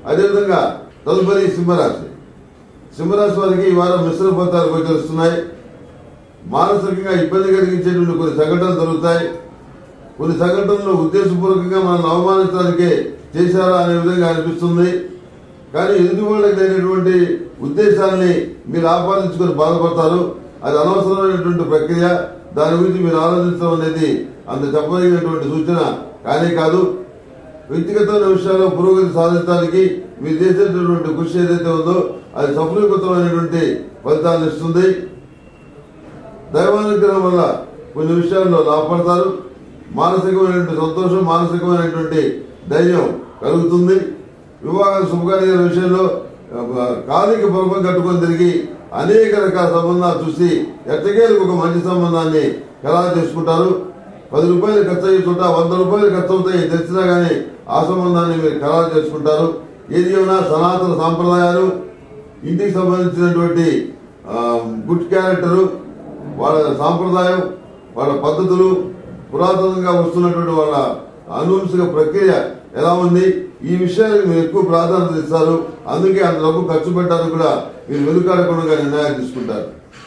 అదేవిధంగా తదుపరి సింహరాశి. సింహరాశి వారికి ఈ వారం మిశ్రమ ఫలితాలు గోచరిస్తున్నాయి. మానసికంగా ఇబ్బంది కలిగించేటువంటి కొన్ని సంఘటనలు జరుగుతాయి. కొన్ని సంఘటనలు ఉద్దేశపూర్వకంగా మనల్ని అవమానించడానికే చేశారా అనే విధంగా అనిపిస్తుంది. కానీ ఎదుటి వాళ్ళకి లేనటువంటి ఉద్దేశాన్ని మీరు ఆపాదించుకొని బాధపడతారు. అది అనవసరమైనటువంటి ప్రక్రియ. దాని గురించి మీరు ఆలోచించడం అనేది అంత చెప్పదగినటువంటి సూచన కానీ కాదు. వ్యక్తిగతమైన విషయాల్లో పురోగతి సాధించడానికి మీరు చేసేటటువంటి కృషి ఏదైతే ఉందో అది సఫలీకృతమైనటువంటి ఫలితాలను ఇస్తుంది. దైవానుగ్రహం వల్ల కొన్ని విషయాల్లో లాభపడతారు. మానసికమైనటువంటి సంతోషం, మానసికమైనటువంటి ధైర్యం కలుగుతుంది. వివాహ శుభకార్యాల విషయంలో కాలికి పొరపం కట్టుకొని తిరిగి అనేక రకాల సంబంధాలు చూసి ఎట్టకేలకు ఒక మంచి సంబంధాన్ని ఖరారు చేసుకుంటారు. 10 రూపాయలు ఖర్చు అయ్యే చోట 100 రూపాయలు ఖర్చు అవుతాయి తెలిసినా గానీ ఆ సంబంధాన్ని మీరు ఖరారు చేసుకుంటారు. ఏది ఏమైనా సనాతన సాంప్రదాయాలు, ఇంటికి సంబంధించినటువంటి గుడ్ క్యారెక్టరు, వాళ్ళ సాంప్రదాయం, వాళ్ళ పద్ధతులు, పురాతనంగా వస్తున్నటువంటి వాళ్ళ అనువంశిక ప్రక్రియ ఎలా ఉంది, ఈ విషయానికి మీరు ఎక్కువ ప్రాధాన్యత ఇస్తారు. అందుకే అంత డబ్బు ఖర్చు పెట్టడానికి కూడా మీరు వెనుకాడకుండా నిర్ణయాలు తీసుకుంటారు.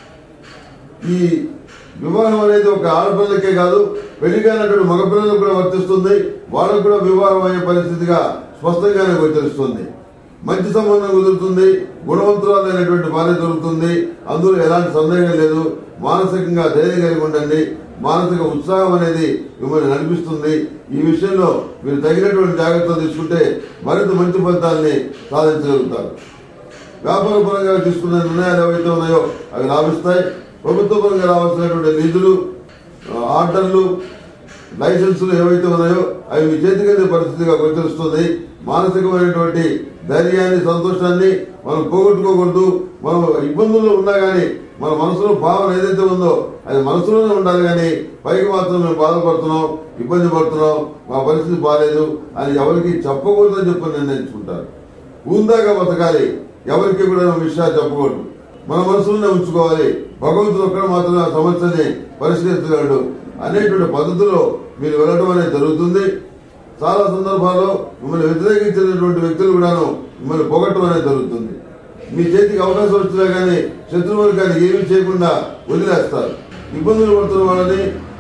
ఈ వివాహం అనేది ఒక ఆడపిల్లలకే కాదు, పెళ్లిగానటువంటి మగపిల్లలకు కూడా వర్తిస్తుంది. వాళ్ళకు కూడా వివాహం అయ్యే పరిస్థితిగా స్పష్టంగానే గోచరిస్తుంది. మంచి సంబంధం కుదురుతుంది. గుణవంతురాలైనటువంటి భార్య దొరుకుతుంది. అందులో ఎలాంటి సందేహం లేదు. మానసికంగా ధైర్యం కలిగి ఉండండి. మానసిక ఉత్సాహం అనేది మిమ్మల్ని నడిపిస్తుంది. ఈ విషయంలో మీరు తగినటువంటి జాగ్రత్తలు తీసుకుంటే మరింత మంచి ఫలితాన్ని సాధించగలుగుతారు. వ్యాపార పరంగా తీసుకున్న నిర్ణయాలు ఏవైతే ఉన్నాయో అవి లాభిస్తాయి. ప్రభుత్వ పరంగా రావాల్సినటువంటి నిధులు, ఆర్డర్లు, లైసెన్సులు ఏవైతే ఉన్నాయో అవి మీ చేతికందే పరిస్థితిగా గోచరిస్తుంది. మానసికమైనటువంటి ధైర్యాన్ని, సంతోషాన్ని మనం పోగొట్టుకోకూడదు. మనం ఇబ్బందుల్లో ఉన్నా గానీ మన మనసులో భావన ఏదైతే ఉందో అది మనసులోనే ఉండాలి. కానీ పైకి మాత్రం మేము బాధపడుతున్నాం, ఇబ్బంది పడుతున్నాం, మా పరిస్థితి బాగాలేదు అని ఎవరికి చెప్పకూడదని చెప్పి నిర్ణయించుకుంటారు. ఊందాగా బతకాలి, ఎవరికి కూడా విషయాలు చెప్పకూడదు. మన మనసులోనే ఉంచుకోవాలి. భగవంతుడు ఒక్కడ మాత్రమే ఆ సమస్యని పరిష్కరించగలడు అనేటువంటి పద్ధతిలో మీరు వెళ్ళడం అనేది జరుగుతుంది. చాలా సందర్భాల్లో మిమ్మల్ని వ్యతిరేకించినటువంటి వ్యక్తులు కూడాను మిమ్మల్ని పొగట్టడం అనేది జరుగుతుంది. మీ చేతికి అవకాశం వచ్చినా కానీ శత్రువులు కానీ ఏమీ చేయకుండా వదిలేస్తారు. ఇబ్బందులు పడుతున్న వాళ్ళని,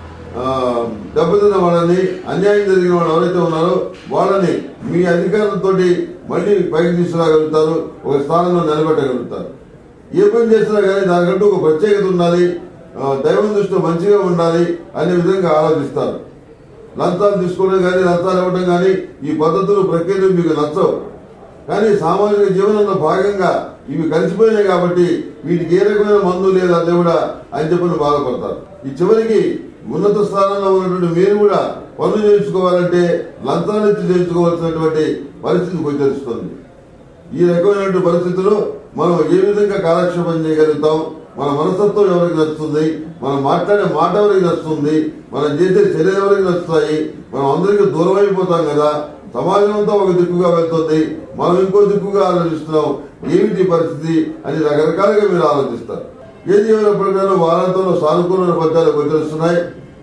దెబ్బతిన్న వాళ్ళని, అన్యాయం జరిగిన వాళ్ళు ఎవరైతే ఉన్నారో వాళ్ళని మీ అధికారంతో మళ్ళీ పైకి తీసుకురాగలుగుతారు. ఒక స్థానంలో నిలబెట్టగలుగుతారు. ఏ పని చేసినా కానీ దానికంటూ ఒక ప్రత్యేకత ఉండాలి, దైవం దృష్టిలో మంచిగా ఉండాలి అనే విధంగా ఆలోచిస్తారు. లంచాలు తీసుకోవడం కానీ, లంచాలు ఇవ్వడం కానీ ఈ పద్ధతులు, ప్రక్రియలు మీకు నచ్చవు. కానీ సామాజిక జీవనంలో భాగంగా ఇవి కలిసిపోయినాయి కాబట్టి వీటికి ఏ రకమైన మందు లేదా దేవుడా అని చెప్పని బాధపడతారు. ఈ చివరికి ఉన్నత స్థానంలో ఉన్నటువంటి మీరు కూడా పనులు చేయించుకోవాలంటే లంచాలు ఇచ్చి చేయించుకోవాల్సినటువంటి పరిస్థితి గోచరిస్తుంది. ఈ రకమైనటువంటి పరిస్థితుల్లో మనం ఏ విధంగా కాలక్షేపం చేయగలుగుతాం, మన మనస్తత్వం ఎవరికి నచ్చుతుంది, మనం మాట్లాడే మాట ఎవరికి నచ్చుతుంది, మనం చేసే చర్యలు ఎవరికి నచ్చుతాయి, మనం అందరికీ దూరం అయిపోతాం కదా, సమాజం అంతా ఒక దిక్కుగా వెళ్తుంది, మనం ఇంకో దిక్కుగా ఆలోచిస్తున్నాం, ఏమిటి పరిస్థితి అని రకరకాలుగా మీరు ఆలోచిస్తారు. ఏది ఏమైనప్పటికీ వారాంతంలో సానుకూల ఫలితాలు గోచరిస్తున్నాయి.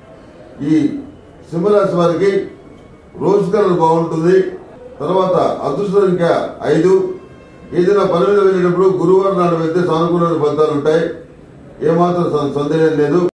ఈ సింహరాశి వారికి రోజు కలర్ బాగుంటుంది. తర్వాత అదృష్ట సంఖ్య 5. ఏదైనా పని మీద వెళ్ళేటప్పుడు గురువారం నాడు వెళ్తే సానుకూల ఫలితాలు ఉంటాయి. ఏమాత్రం సందేహం లేదు.